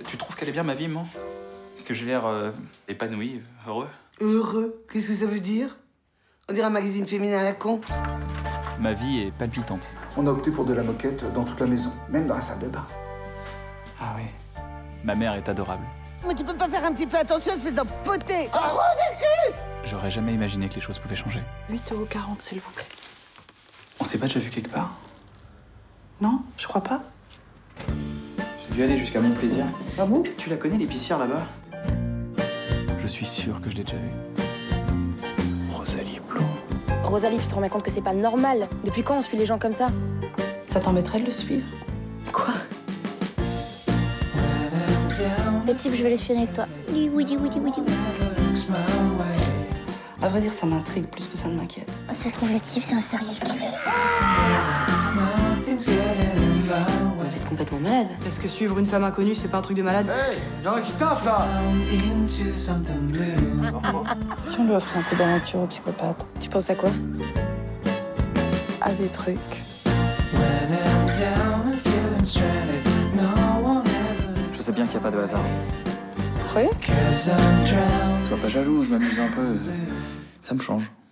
Tu trouves qu'elle est bien ma vie, moi? Que j'ai l'air épanoui, heureux? Heureux? Qu'est-ce que ça veut dire? On dirait un magazine féminin à la con. Ma vie est palpitante. On a opté pour de la moquette dans toute la maison, même dans la salle de bain. Ah oui. Ma mère est adorable. Mais tu peux pas faire un petit peu attention, espèce d'empoté! Oh, J'aurais jamais imaginé que les choses pouvaient changer. 8,40 €, s'il vous plaît. On s'est pas déjà vu quelque part? Non, je crois pas. J'ai dû aller jusqu'à Mon Plaisir. Ah bon? Tu la connais, l'épicière, là-bas? Je suis sûr que je l'ai déjà vue. Rosalie Bloom. Rosalie, tu te rends bien compte que c'est pas normal? Depuis quand on suit les gens comme ça? Ça t'embêterait de le suivre? Quoi? Le type, je vais les suivre avec toi. Oui, oui, oui, oui, oui. À vrai dire, ça m'intrigue plus que ça ne m'inquiète. Ça se trouve, le type, c'est un serial killer. Vous êtes complètement malade. Est-ce que suivre une femme inconnue, c'est pas un truc de malade? Hey, y'en a qui taffe là! Si on lui offrait un peu d'aventure au psychopathe, Tu penses à quoi? à des trucs. Je sais bien qu'il n'y a pas de hasard. Oui? Sois pas jaloux, je m'amuse un peu. Ça me change.